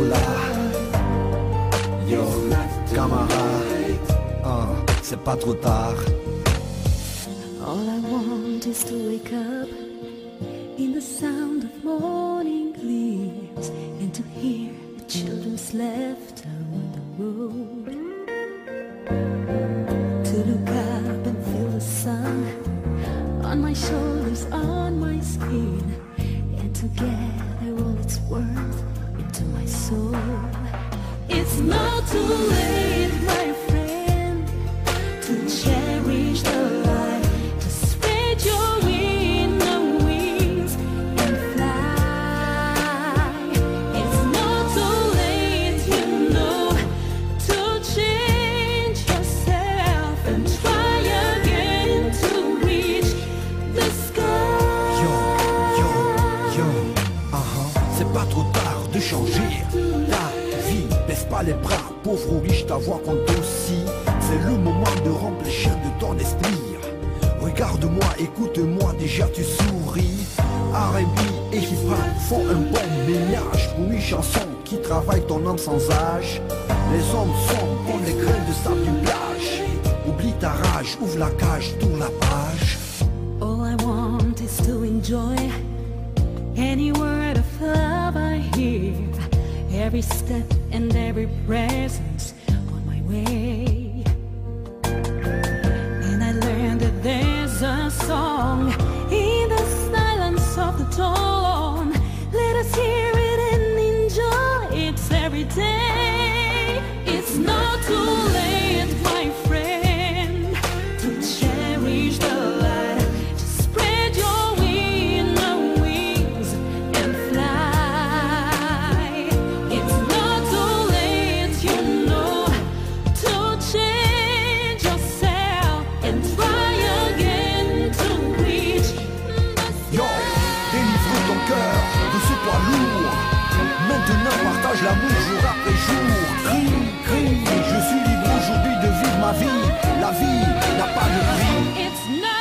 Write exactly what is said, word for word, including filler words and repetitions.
là. Yo, camarade, hein, c'est pas trop tard. All I want is to wake up in the sound of morning leaves and to hear the children's laughter on the road. To look up and feel the sun on my shoulders, on my skin, and to gather all its worth into my soul. It's not too late, my friend, to cherish the life, to spread your winning wings and fly. It's not too late, you know, to change yourself and try again to reach the sky. Yo, yo, yo, uh-huh. C'est pas trop tard de changer ta vie. Baisse pas les bras, pauvre ou riche, ta voix compte aussi. C'est le moment de remplir de ton esprit. Regarde-moi, écoute-moi, déjà tu souris. R and B et hip-hop font un bon ménage pour une chanson qui travaille ton âme sans âge. Les hommes sont comme les grains de sable du plage. Oublie ta rage, ouvre la cage, tourne la page. All I want is to enjoy any word of love I hear, every step and every presence on my way. And I learned that there's a song in the silence of the dawn. Let us hear it and enjoy it every day. It's not too late, my friend, to cherish the light, to spread your winning wings and fly. It's not too late, you know, to change yourself and try again to reach the Yo, sky. délivre ton cœur de ce poids lourd. Maintenant partage l'amour jour après jour. Crie, crie, je suis libre aujourd'hui de vivre ma vie. La vie n'a pas de prix. It's not